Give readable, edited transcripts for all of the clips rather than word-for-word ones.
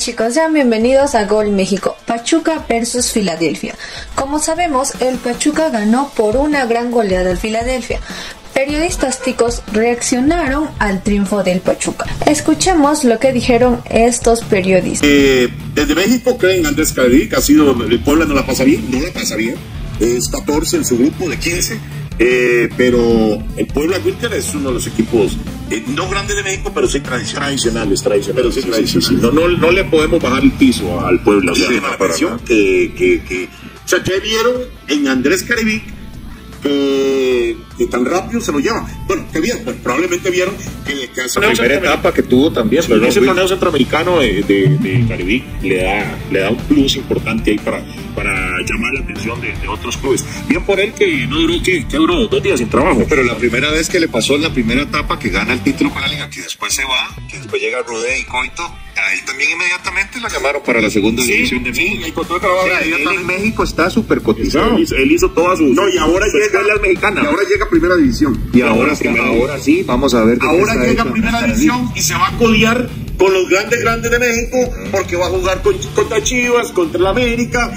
chicos, sean bienvenidos a Gol México, Pachuca versus Filadelfia. Como sabemos, el Pachuca ganó por una gran goleada al Filadelfia. Periodistas ticos reaccionaron al triunfo del Pachuca. Escuchemos lo que dijeron estos periodistas. Desde México creen Andrés Carevic, ha sido, el Puebla no la pasa bien, es 14 en su grupo de 15. Pero el Puebla Wilker es uno de los equipos no grandes de México, pero sí tradicionales. No le podemos bajar el piso al Puebla. O sea, la atención que vieron en Andrés Carevic que tan rápido se lo lleva. Bueno, que bien, pues probablemente vieron que la primera etapa que tuvo también, pero ese torneo centroamericano de Carevic le da un plus importante ahí para llamar la atención de otros clubes. Bien por él que no duró, que duró 2 días sin trabajo. Pero la primera vez que le pasó en la primera etapa, que gana el título con la liga, que después se va, que después llega Rudé y Coito, ahí también inmediatamente lo llamaron para la segunda división de México. Sí, encontró trabajo él en México está súper cotizado. Él hizo todas sus... No, y ahora llega las mexicanas. Y ahora llega a primera división. Y ahora sí, vamos a ver. Ahora llega a primera división y se va a codear con los grandes de México, porque va a jugar contra Chivas, contra el América,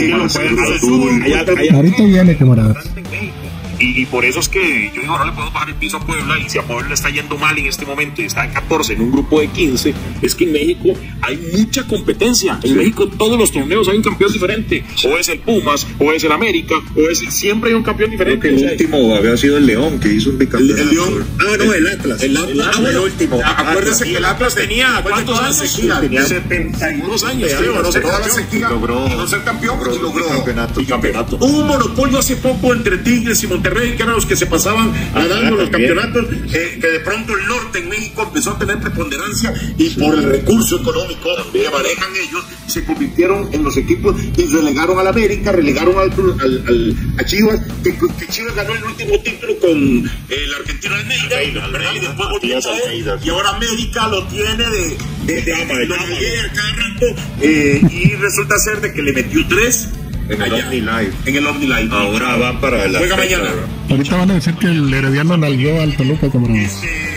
ahorita viene, camarada. Y por eso es que yo digo, no le podemos bajar el piso a Puebla, y si a Puebla le está yendo mal en este momento y está en 14 en un grupo de 15, es que en México hay mucha competencia. En México todos los torneos hay un campeón diferente, o es el Pumas, o es el América, siempre hay un campeón diferente. Creo que el último había sido el León, que hizo un bicampeonato. El León, el Atlas. El último. Acuérdense que el Atlas tenía, ¿cuántos años? Tenía 71 años, creo, no sé qué. Logró no ser campeón, y logró campeonato. Hubo un monopolio hace poco entre Tigres y Monterrey, que eran los que se pasaban ganando los campeonatos, que de pronto el norte en México empezó a tener preponderancia, y por el recurso económico que manejan ellos, se convirtieron en los equipos y relegaron al América, relegaron a Chivas, que Chivas ganó el último título con el argentino Almeida, ¿verdad? Y después volvió a caer, y ahora América lo tiene de cada rato, y resulta ser de que le metió 3 en el OmniLife. Ahora van para la... Juega mañana. Ahorita van a decir que el Herediano nalgueó al Toluca, camarada.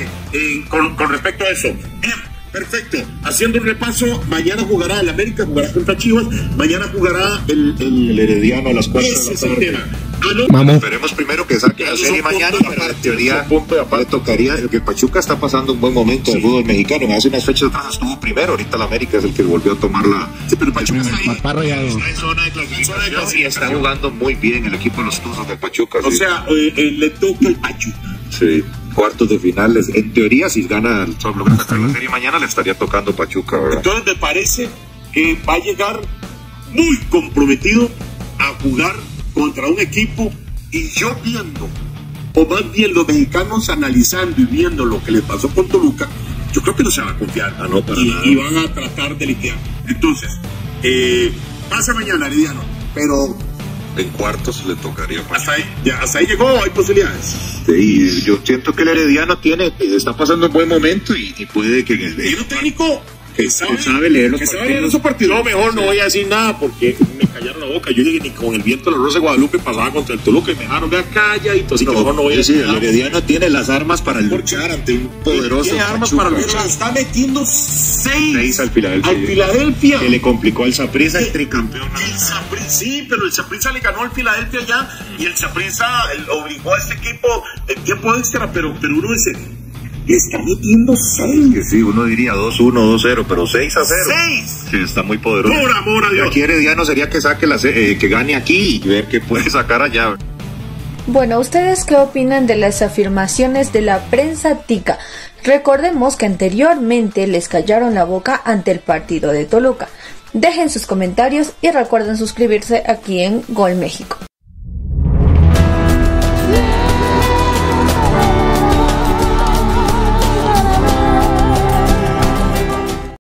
Con respecto a eso. Bien, perfecto. Haciendo un repaso, mañana jugará el América, jugará contra Chivas, mañana jugará el Herediano a las 4 de la tarde. Vamos. Esperemos primero que saque la serie mañana, pero en teoría le tocaría, que Pachuca está pasando un buen momento en el fútbol mexicano. Hace unas fechas atrás estuvo primero, ahorita la América es el que volvió a tomar la... Sí, pero Pachuca está ahí. Está en zona de clasificación y está jugando muy bien el equipo de los Tuzos de Pachuca. O sea, le toca el Pachuca. Sí, cuartos de finales. En teoría, si gana la serie mañana, le estaría tocando Pachuca, ¿verdad? Entonces me parece que va a llegar muy comprometido a jugar contra un equipo, y yo viendo, o más bien los mexicanos analizando y viendo lo que le pasó con Toluca, yo creo que no se van a confiar, y van a tratar de liquidar. Entonces, pasa mañana Herediano, pero en cuartos le tocaría hasta ahí llegó, hay posibilidades. Sí, yo siento que el Herediano está pasando un buen momento, y puede que tiene un técnico que sabe leer los partidos. No, mejor no voy a decir nada porque me callaron la boca. Yo llegué ni con el viento de la Rosa de Guadalupe pasaba contra el Toluca y me dejaron ver calladito, así que mejor no voy a decir nada. El Herediano tiene las armas para luchar ante un poderoso Pachuca. Está metiendo 6 al Filadelfia. Que le complicó al Saprissa el tricampeón. Sí, pero el Saprissa le ganó al Filadelfia ya, y el Saprissa obligó a este equipo en tiempo extra, pero uno dice... está metiendo 6. Sí, uno diría 2-1, 2-0, pero 6-0. 6. Sí, está muy poderoso. Por amor a Dios. Aquí Herediano sería que saque que gane aquí y ver qué puede sacar allá. Bueno, ¿ustedes qué opinan de las afirmaciones de la prensa tica? Recordemos que anteriormente les callaron la boca ante el partido de Toluca. Dejen sus comentarios y recuerden suscribirse aquí en Gol México.